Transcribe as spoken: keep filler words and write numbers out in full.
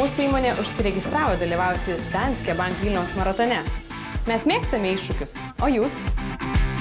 Mūsų įmonė užsiregistravo dalyvauti Danske Bank Vilniaus maratone. Mes mėgstame iššūkius, o jūs?